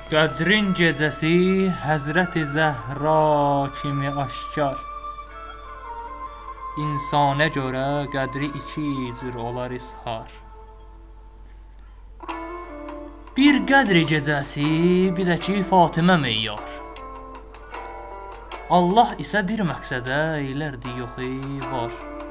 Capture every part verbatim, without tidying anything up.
Qədrin gecəsi Həzrəti Zəhra kimi aşkar. İnsana görə qədri iki cür olar izhar. Bir qədri gecəsi, bir də ki Fatimə meyyar. Allah isə bir məqsədə eylərdi yoxi var.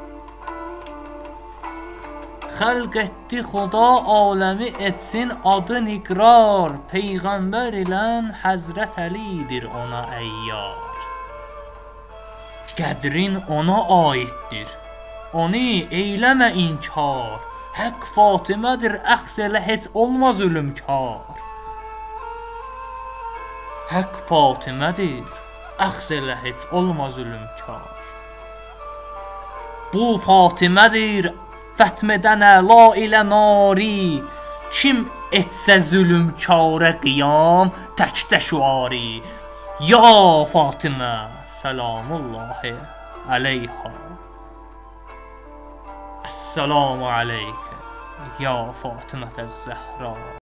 Xəlq etdi Xuda aləmi etsin adın iqrar. Peyğəmbər ilən Həzrət Əlidir ona əyyar. Qədrin ona aiddir, onu eyləmə inkar. Haqq Fatimədir, əxs elə heç olmaz ölümkar. Haqq Fatimədir, əxs elə heç olmaz ölümkar. Bu Fatimədir, fətmədənə la ilə nari. Kim etsə zülümkara qiyam, təkcə şüari. Ya Fatimə, selamullahi aleyha. Esselamu aleykə, ya Fatimətəz Zəhra.